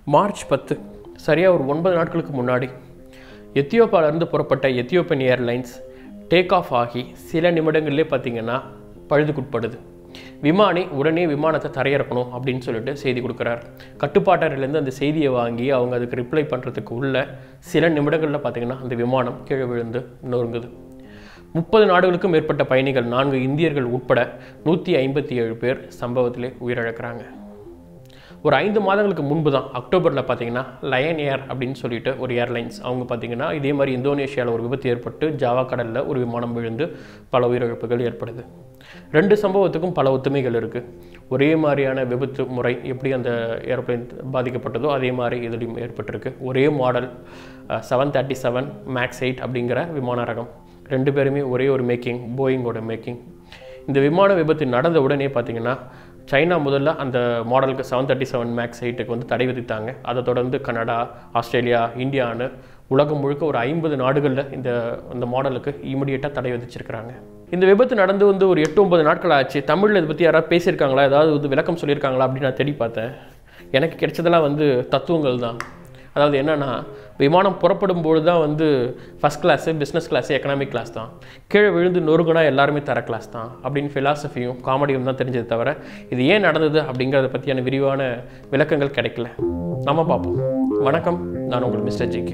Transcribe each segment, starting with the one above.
March 10 சரியாக ஒரு 9 நாட்களுக்கு முன்னாடி எத்தியோப்பியாவிலிருந்து புறப்பட்ட எத்தியோப்பியன் ஏர்லைன்ஸ் டேக் ஆஃப் ஆகி சில நிமிடங்களிலே பார்த்திங்கன்னா பழுதுக்குட்படுது. விமானி உடனே விமானத்தை தரையிறக்கணும் அப்படின்னு சொல்லிட்டு செய்தி கொடுக்குறார். கட்டுப்பாட்டறையிலேருந்து அந்த செய்தியை வாங்கி அவங்க அதுக்கு ரிப்ளை பண்ணுறதுக்கு உள்ள சில நிமிடங்களில் பார்த்திங்கன்னா அந்த விமானம் கீழே விழுந்து நொறுங்குது. 30 நாடுகளுக்கும் மேற்பட்ட பயணிகள் 4 இந்தியர்கள் உட்பட 157 பேர் சம்பவத்திலே உயிரிழக்கிறாங்க. ஒரு 5 மாதங்களுக்கு முன்பு தான் அக்டோபரில் பார்த்தீங்கன்னா லயன் ஏர் அப்படின்னு சொல்லிட்டு ஒரு ஏர்லைன்ஸ் அவங்க பார்த்தீங்கன்னா இதே மாதிரி இந்தோனேஷியாவில் ஒரு விபத்து ஏற்பட்டு ஜாவா கடலில் ஒரு விமானம் விழுந்து பல உயிரிழப்புகள் ஏற்படுது. 2 சம்பவத்துக்கும் பல ஒத்துமைகள் இருக்குது. ஒரே மாதிரியான விபத்து முறை எப்படி அந்த ஏரோப்ளைன் பாதிக்கப்பட்டதோ அதே மாதிரி இதுலையும் ஏற்பட்டிருக்கு. ஒரே மாடல் 737 MAX 8 அப்படிங்கிற விமான ரகம். 2 பேருமே ஒரே ஒரு மேக்கிங், போயிங்கோட மேக்கிங். இந்த விமான விபத்து நடந்த உடனே பார்த்தீங்கன்னா சைனா முதல்ல அந்த மாடலுக்கு 737 MAX 8க்கு வந்து தடை விதித்தாங்க. அதை தொடர்ந்து கனடா, ஆஸ்திரேலியா, இந்தியான்னு உலகம் முழுக்க ஒரு 50 நாடுகளில் இந்த மாடலுக்கு இமிடியேட்டாக தடை விதிச்சிருக்கிறாங்க. இந்த விபத்து நடந்து வந்து ஒரு 8-9 நாட்கள் ஆச்சு. தமிழில் இதை பற்றி யாராவது பேசியிருக்காங்களா, ஏதாவது வந்து விளக்கம் சொல்லியிருக்காங்களா அப்படின்னு நான் தேடி பார்த்தேன். எனக்கு கிடைச்சதெல்லாம் வந்து தத்துவங்கள் தான். அதாவது என்னென்னா, விமானம் புறப்படும் பொழுது தான் வந்து first class, business class, economic class தான், கீழே விழுந்து நொறுங்குனா எல்லாருமே தர கிளாஸ் தான் அப்படின்னு ஃபிலாசபியும் காமெடியும் தான் தெரிஞ்சது தவிர இது ஏன் நடந்தது அப்படிங்கிறத பற்றியான விரிவான விளக்கங்கள் கிடைக்கல. நம்ம பார்ப்போம். வணக்கம், நான் உங்கள் Mr.GK.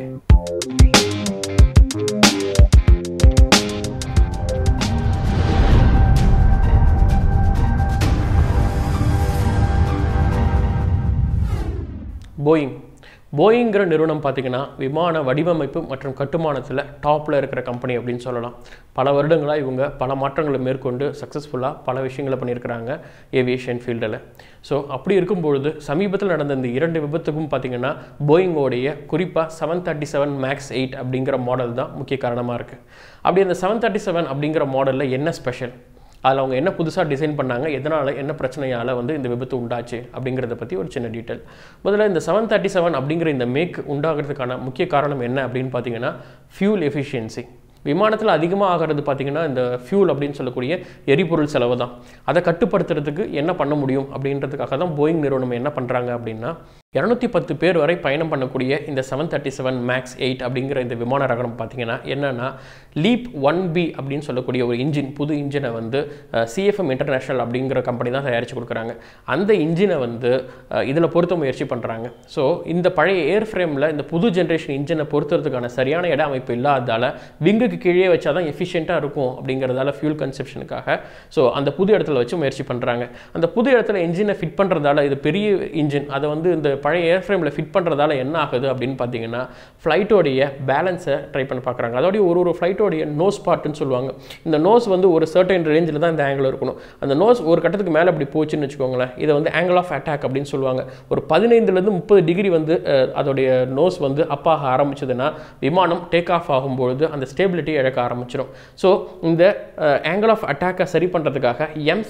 போயிங்கிற நிறுவனம் பார்த்திங்கன்னா விமான வடிவமைப்பு மற்றும் கட்டுமானத்தில் டாப்பில் இருக்கிற கம்பெனி அப்படின்னு சொல்லலாம். பல வருடங்களாக இவங்க பல மாற்றங்களை மேற்கொண்டு சக்ஸஸ்ஃபுல்லாக பல விஷயங்களை பண்ணியிருக்கிறாங்க ஏவியேஷன் ஃபீல்டில். ஸோ அப்படி இருக்கும்பொழுது சமீபத்தில் நடந்த இந்த 2 விபத்துக்கும் பார்த்திங்கன்னா போயிங்கோடைய குறிப்பாக 737 MAX 8 அப்படிங்கிற மாடல் தான் முக்கிய காரணமாக இருக்குது. அப்படி அந்த 737 அப்படிங்கிற மாடலில் என்ன ஸ்பெஷல், அதில் அவங்க என்ன புதுசாக டிசைன் பண்ணாங்க, எதனால் என்ன பிரச்சனையால் வந்து இந்த விபத்து உண்டாச்சு அப்படிங்கிறத பற்றி ஒரு சின்ன டீட்டெயில். முதல்ல இந்த 737 அப்படிங்கிற இந்த மேக் உண்டாகிறதுக்கான முக்கிய காரணம் என்ன அப்படின்னு பார்த்தீங்கன்னா ஃபியூல் எஃபிஷியன்சி. விமானத்தில் அதிகமாக ஆகிறது பார்த்திங்கன்னா இந்த ஃபியூல் அப்படின்னு சொல்லக்கூடிய எரிபொருள் செலவு தான். அதை கட்டுப்படுத்துறதுக்கு என்ன பண்ண முடியும் அப்படின்றதுக்காக தான் போயிங் நிறுவனம் என்ன பண்ணுறாங்க அப்படின்னா 210 பேர் வரை பயணம் பண்ணக்கூடிய இந்த 737 MAX 8 அப்படிங்கிற இந்த விமான ரகம் பார்த்திங்கன்னா என்னென்னா லீப் 1B அப்படின்னு சொல்லக்கூடிய ஒரு இன்ஜின், புது இன்ஜினை வந்து CFM இன்டர்நேஷ்னல் அப்படிங்கிற கம்பெனி தான் தயாரித்து கொடுக்குறாங்க. அந்த இன்ஜினை வந்து இதில் பொருத்த முயற்சி பண்ணுறாங்க. ஸோ இந்த பழைய ஏர் ஃப்ரேமில் இந்த புது ஜென்ரேஷன் இன்ஜினை பொருத்துறதுக்கான சரியான இட அமைப்பு இல்லாததால் விங்குக்கு கீழே வச்சா தான் எஃபிஷியண்ட்டாக இருக்கும் அப்படிங்கிறதால ஃபியூல் கன்சப்ஷனுக்காக ஸோ அந்த புது இடத்துல வச்சு முயற்சி பண்ணுறாங்க. அந்த புது இடத்துல இன்ஜினை ஃபிட் பண்ணுறதால இது பெரிய இன்ஜின், அதை வந்து இந்த பழைய ஏர் ஃப்ரேமில் ஃபிட் பண்ணுறதால என்ன ஆகுது அப்படின்னு பார்த்தீங்கன்னா ஃப்ளைட்டோடைய பேலன்ஸை ட்ரை பண்ண பார்க்குறாங்க. அதோடைய ஒரு ஃப்ளைட்டோடைய நோஸ் பார்ட்டுன்னு சொல்லுவாங்க. இந்த நோஸ் வந்து ஒரு சர்டன் ரேஞ்சில் தான் இந்த ஆங்கிள் இருக்கணும். அந்த நோஸ் ஒரு கட்டத்துக்கு மேலே அப்படி போச்சுன்னு வச்சுக்கோங்களேன், இதை வந்து ஆங்கிள் ஆஃப் அட்டாக் அப்படின்னு சொல்லுவாங்க. ஒரு 15லேருந்து 30 டிகிரி வந்து அதோடைய நோஸ் வந்து அப்பாக ஆரம்பிச்சதுன்னா விமானம் டேக் ஆஃப் ஆகும்பொழுது அந்த ஸ்டேபிலிட்டி இழக்க ஆரம்பிச்சிடும். ஸோ இந்த ஆங்கிள் ஆஃப் அட்டாக்கை சரி பண்ணுறதுக்காக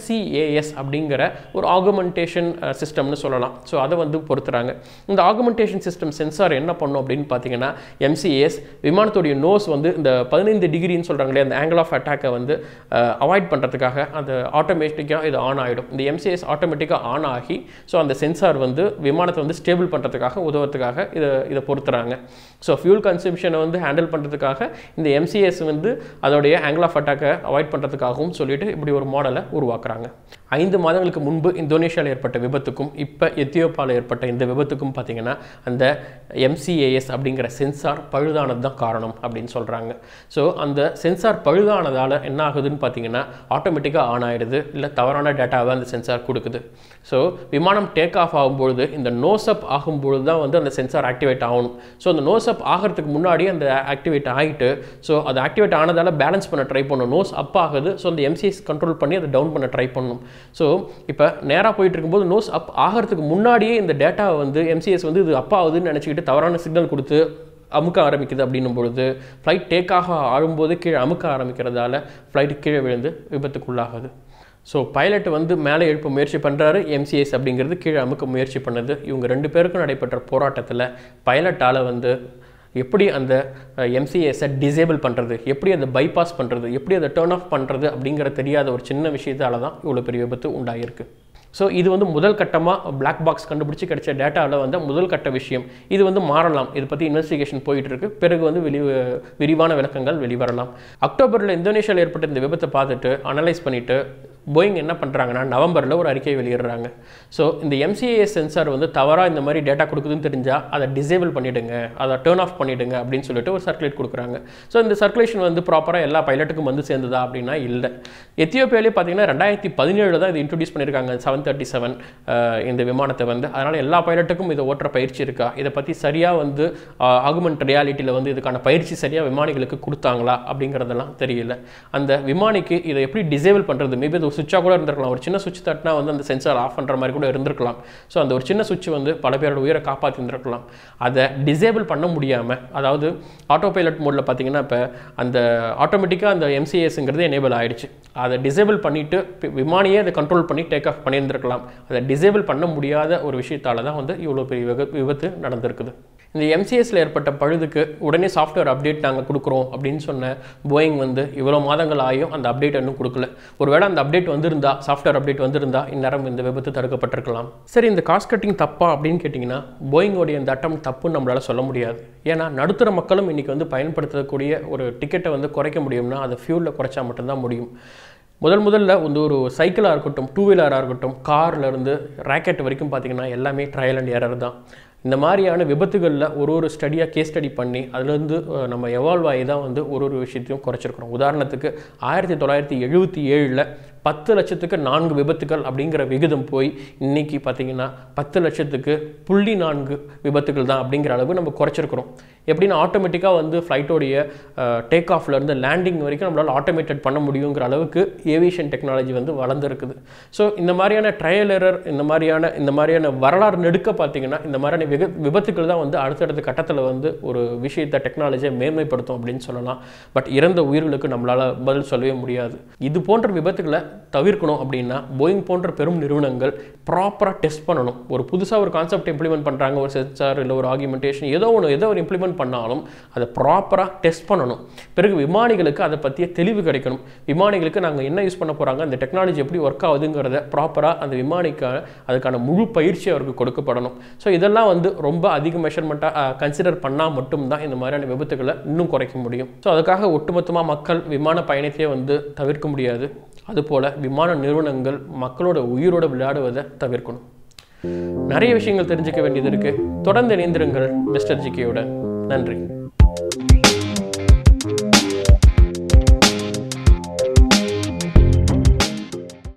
MCAS அப்படிங்கிற ஒரு ஆகுமெண்டேஷன் சிஸ்டம்னு சொல்லலாம். ஸோ அதை வந்து பொறுத்துறாங்க. இந்த ஆகுமெண்டேஷன் சிஸ்டம் சென்சார் என்ன பண்ணும் அப்படின்னு பார்த்தீங்கன்னா MCAS விமானத்துடைய நோஸ் வந்து இந்த 15 டிகிரின்னு சொல்கிறாங்களே அந்த ஆங்கிள் ஆஃப் அட்டாக்கை வந்து அவாய்ட் பண்ணுறதுக்காக அது ஆட்டோமேட்டிக்காக இது ஆன் ஆகிடும். இந்த MCAS ஆட்டோமேட்டிக்காக ஆன் ஆகி ஸோ அந்த சென்சார் வந்து விமானத்தை வந்து ஸ்டேபிள் பண்ணுறதுக்காக உதவுறதுக்காக இதை பொறுத்துறாங்க. ஸோ ஃபியூல் கன்சம்ஷனை வந்து ஹேண்டில் பண்ணுறதுக்காக இந்த MCAS வந்து அதோடைய ஆங்கிள் ஆஃப் அட்டாக்கை அவாய்ட் பண்ணுறதுக்காகவும் சொல்லிட்டு இப்படி ஒரு மாடலை உருவாக்குறாங்க. 5 மாதங்களுக்கு முன்பு இந்தோனேஷியாவில் ஏற்பட்ட விபத்துக்கும் இப்போ எத்தியோப்பியாவில் ஏற்பட்ட இந்த விபத்துக்கும் பார்த்தீங்கன்னா அந்த MCAS அப்படிங்கிற சென்சார் பழுதானது தான் காரணம் அப்படின்னு சொல்கிறாங்க. ஸோ அந்த சென்சார் பழுதானதால் என்ன ஆகுதுன்னு பார்த்தீங்கன்னா ஆட்டோமேட்டிக்காக ஆன் ஆகிடுது, இல்லை தவறான டேட்டாவை அந்த சென்சார் கொடுக்குது. ஸோ விமானம் டேக் ஆஃப் ஆகும்பொழுது இந்த நோஸ் அப் ஆகும்பொழுது தான் வந்து அந்த சென்சார் ஆக்டிவேட் ஆகணும். ஸோ அந்த நோஸ் அப் ஆகிறதுக்கு முன்னாடி அந்த ஆக்டிவேட் ஆகிட்டு ஸோ அது ஆக்டிவேட் ஆனதால் பேலன்ஸ் பண்ண ட்ரை பண்ணணும். நோஸ் அப் ஆகுது, ஸோ அந்த MCAS கண்ட்ரோல் பண்ணி அதை டவுன் பண்ண ட்ரை பண்ணணும். ஸோ இப்போ நேராக போயிட்டு இருக்கும்போது நோஸ் அப் ஆகிறதுக்கு முன்னாடியே இந்த டேட்டாவை வந்து MCAS வந்து இது அப் ஆகுதுன்னு நினச்சிக்கிட்டு தவறான சிக்னல் கொடுத்து அமுக்க ஆரம்பிக்குது. அப்படின்னும் பொழுது ஃப்ளைட் டேக் ஆக ஆகும்போது கீழே அமுக்க ஆரம்பிக்கிறதால ஃப்ளைட்டு கீழே விழுந்து விபத்துக்குள்ளாகுது. ஸோ பைலட் வந்து மேலே எழுப்ப முயற்சி பண்ணுறாரு, MCAS அப்படிங்கிறது கீழே அமுக்க முயற்சி பண்ணுது. இவங்க 2 பேருக்கும் நடைபெற்ற போராட்டத்தில் பைலட்டால் வந்து எப்படி அந்த MCAS-ஐ டிசேபிள் பண்ணுறது, எப்படி அதை பைபாஸ் பண்ணுறது, எப்படி அதை டர்ன் ஆஃப் பண்ணுறது அப்படிங்கிற தெரியாத ஒரு சின்ன விஷயத்தால் தான் இவ்வளோ பெரிய விபத்து உண்டாகிருக்கு. ஸோ இது வந்து முதல் கட்டமாக பிளாக் பாக்ஸ் கண்டுபிடிச்சி கிடைச்ச டேட்டாவில் வந்து முதல் கட்ட விஷயம். இது வந்து மாறலாம். இதை பற்றி இன்வெஸ்டிகேஷன் போயிட்டு இருக்கு. பிறகு வந்து விரிவான விளக்கங்கள் வெளிவரலாம். அக்டோபரில் இந்தோனேஷியாவில் ஏற்பட்ட இந்த விபத்தை பார்த்துட்டு அனலைஸ் பண்ணிவிட்டு போயிங் என்ன பண்ணுறாங்கன்னா நவம்பரில் ஒரு அறிக்கை வெளியிடுறாங்க. ஸோ இந்த MCAS சென்சார் வந்து தவறாக இந்த மாதிரி டேட்டா கொடுக்குதுன்னு தெரிஞ்சால் அதை டிசேபிள் பண்ணிவிடுங்க, அதை டேர்ன் ஆஃப் பண்ணிவிடுங்க அப்படின்னு சொல்லிட்டு ஒரு சர்க்குலேட் கொடுக்குறாங்க. ஸோ இந்த சர்க்குலேஷன் வந்து ப்ராப்பராக எல்லா பைலட்டுக்கும் வந்து சேர்ந்ததா அப்படின்னா இல்லை. எத்தியோப்பியாவிலே பார்த்தீங்கன்னா 2017 தான் இது இன்ட்ரடியூஸ் பண்ணியிருக்காங்க 737 இந்த விமானத்தை வந்து. அதனால் எல்லா பைலட்டுக்கும் இதை ஓட்டுற பயிற்சி இருக்கா, இதை பற்றி சரியாக வந்து ஆகுமெண்ட் ரியாலிட்டியில் வந்து இதுக்கான பயிற்சி சரியாக விமானிகளுக்கு கொடுத்தாங்களா அப்படிங்கிறதெல்லாம் தெரியல. அந்த விமானிக்கு இதை எப்படி டிசேபிள் பண்ணுறது, மேபி அது சுவிட்சாக கூட இருந்திருக்கலாம். ஒரு சின்ன சுவிட்ச் தட்டினா வந்து அந்த சென்சார் ஆஃப் பண்ணுற மாதிரி கூட இருந்திருக்கலாம். ஸோ அந்த ஒரு சின்ன சுவிட்ச் வந்து பல பேரோட உயிரை காப்பாற்றிருந்திருக்கலாம். அதை டிசேபிள் பண்ண முடியாமல், அதாவது ஆட்டோ பைலட் மோடில் பார்த்தீங்கன்னா இப்போ அந்த ஆட்டோமேட்டிக்காக அந்த MCASங்கிறது எனேபிள் ஆகிடுச்சு. அதை டிசேபிள் பண்ணிவிட்டு விமானியே அதை கண்ட்ரோல் பண்ணி டேக் ஆஃப் பண்ணியிருந்திருக்கலாம். அதை டிசேபிள் பண்ண முடியாத ஒரு விஷயத்தால் தான் வந்து இவ்வளோ பெரிய விபத்து நடந்திருக்குது. இந்த MCASல ஏற்பட்ட பழுதுக்கு உடனே சாஃப்ட்வேர் அப்டேட் நாங்கள் கொடுக்குறோம் அப்படின்னு சொன்ன போயிங் வந்து இவ்வளோ மாதங்கள் ஆகியும் அந்த அப்டேட் இன்னும் கொடுக்கல. ஒருவேளை அந்த அப்டேட் வந்திருந்தா, சாஃப்ட்வேர் அப்டேட் வந்திருந்தா இந்நேரம் இந்த விபத்து தடுக்கப்பட்டிருக்கலாம். சரி, இந்த காஸ்ட் கட்டிங் தப்பா அப்படின்னு கேட்டிங்கன்னா போயிங்கோடைய இந்த அட்டம் தப்புன்னு நம்மளால் சொல்ல முடியாது. ஏன்னா நடுத்தர மக்களும் இன்றைக்கி வந்து பயன்படுத்தக்கூடிய ஒரு டிக்கெட்டை வந்து குறைக்க முடியும்னா அதை ஃபியூலில் குறைச்சா மட்டும்தான் முடியும். முதல்ல வந்து ஒரு சைக்கிளாக இருக்கட்டும், டூ வீலராக இருக்கட்டும், கார்லேருந்து ராக்கெட் வரைக்கும் பார்த்திங்கன்னா எல்லாமே ட்ரையல் அண்ட் எரர் தான். இந்த மாதிரியான விபத்துகளில் ஒரு ஸ்டடியாக கேஸ் ஸ்டடி பண்ணி அதுலேருந்து நம்ம எவால்வ் ஆகி தான் வந்து ஒரு விஷயத்தையும் குறைச்சிருக்கிறோம். உதாரணத்துக்கு 1977 10 லட்சத்துக்கு 4 விபத்துகள் அப்படிங்கிற விகிதம் போய் இன்றைக்கி பார்த்திங்கன்னா 10 லட்சத்துக்கு 0.4 விபத்துகள் தான் அப்படிங்கிற அளவு நம்ம குறைச்சிருக்கிறோம். எப்படின்னா ஆட்டோமேட்டிக்காக வந்து ஃப்ளைட்டோடைய டேக் ஆஃப்லேருந்து லேண்டிங் வரைக்கும் நம்மளால் ஆட்டோமேட்டட் பண்ண முடியுங்கிற அளவுக்கு ஏவியேஷன் டெக்னாலஜி வந்து வளர்ந்துருக்குது. ஸோ இந்த மாதிரியான ட்ரையல் எரர், இந்த மாதிரியான வரலாறு நெடுக்க பார்த்திங்கன்னா இந்த மாதிரியான விபத்துக்கள் தான் வந்து அடுத்தடுத்த கட்டத்தில் வந்து ஒரு விஷயத்தை டெக்னாலஜியை மேன்மைப்படுத்தும் அப்படின்னு சொல்லலாம். பட் இறந்த உயிர்களுக்கு நம்மளால் பதில் சொல்லவே முடியாது. இது போன்ற விபத்துக்களை தவிர்க்கணும் அப்படின்னா போயிங் போன்ற பெரும் நிறுவனங்கள் ப்ராப்பராக டெஸ்ட் பண்ணணும். ஒரு புதுசாக ஒரு கான்செப்ட் இம்ப்ளிமெண்ட் பண்ணுறாங்க, ஒரு சென்சார் இல்லை ஒரு ஆர்குமெண்டேஷன் ஏதோ ஒரு இம்ப்ளிமெண்ட் பண்ணாலும் அதை ப்ராப்பராக டெஸ்ட் பண்ணணும். பிறகு விமானிகளுக்கு அதை பற்றிய தெளிவு கிடைக்கணும். விமானிகளுக்கு நாங்கள் என்ன யூஸ் பண்ண போகிறாங்க, அந்த டெக்னாலஜி எப்படி ஒர்க் ஆகுதுங்கிறத ப்ராப்பராக அந்த விமானிக்கான அதுக்கான முழு பயிற்சி அவருக்கு கொடுக்கப்படணும். ஸோ இதெல்லாம் வந்து ரொம்ப அதிக மெஷர்மெண்ட்டாக கன்சிடர் பண்ணால் மட்டும்தான் இந்த மாதிரியான விபத்துக்களை இன்னும் குறைக்க முடியும். ஸோ அதுக்காக ஒட்டுமொத்தமாக மக்கள் விமான பயணத்தையே வந்து தவிர்க்க முடியாது. அதுபோல் விமான நிறுவனங்கள் மக்களோட உயிரோட விளையாடுவதை தவிர்க்கணும். நிறைய விஷயங்கள் தெரிஞ்சுக்க வேண்டியது இருக்குது. தொடர்ந்து இணைந்திருங்கள் மிஸ்டர் GK யோட. நன்றி.